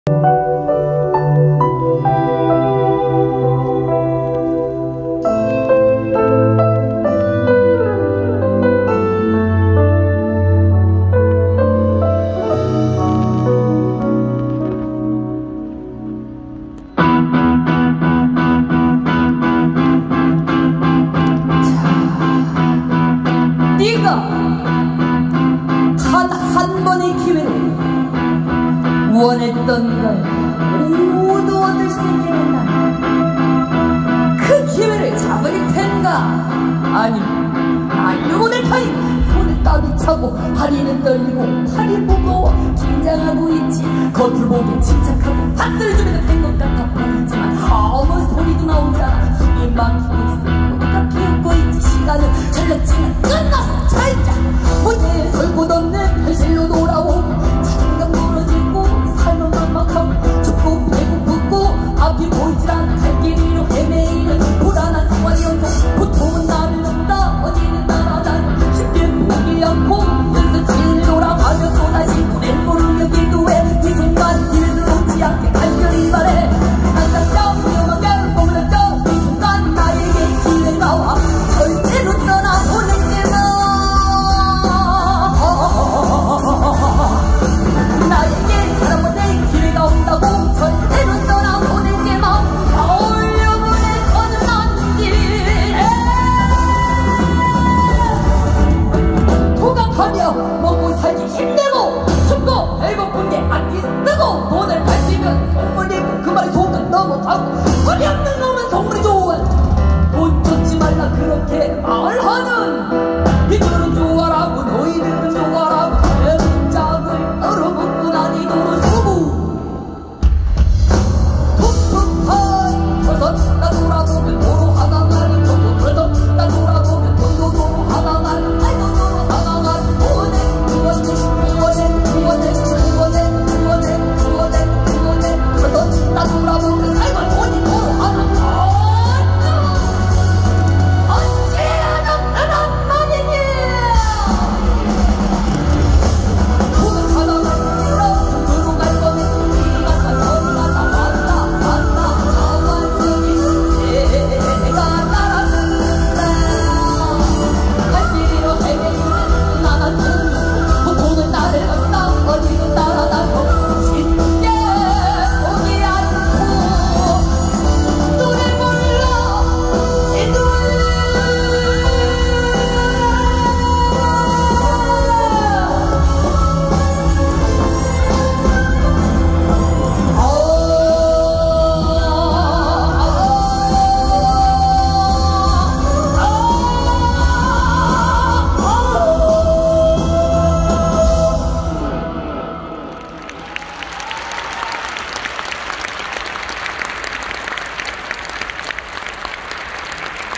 한 번의 기회로 원했던 걸 모두 얻을 수 있게 된다면 그 기회를 잡을 텐가? 아니면 날려보낼 타임. 손에 땀이 차고 다리는 떨리고 팔이 무거워 긴장하고 있지. 겉으로 보기엔 침착하고 박수를 주면 된 것 같아 보이지만 아무 소리도 나오지 않아. 숨이 막히고 있어. 모두가 비웃고 있지. 시간은 흘렀지만 끝났어. 잘자 혼에 설곳없는 현실로 돌아오고 자존감 무너지고 삶은 막막하고 춥고 배고프고 앞이 보이질 않는 갈 길 위로 헤매이는 불안한 생활의 연속. 보통은 나를 넘다 어디는 따라다녀 쉽게 포기 않고 연습실을 돌아가며 쏟아진 맹물을 여기도 해. 이 순간 길을 놓지 않게 간절히 바래. 난장장 위험하게 머물렀죠. 이 순간 나에게 기회가 와 절대로 떠나보내지 마. 나에게 사랑받을 기회가 온다고 절대로 떠나보내지 마. 올려보낼 거는 안돼. 도각하며 먹고 살기 힘내고 춥고 배고픈 게 안기 쓰고 돈을 밟히면 속물리고 그 말에 속은 넘어가고 소리 없는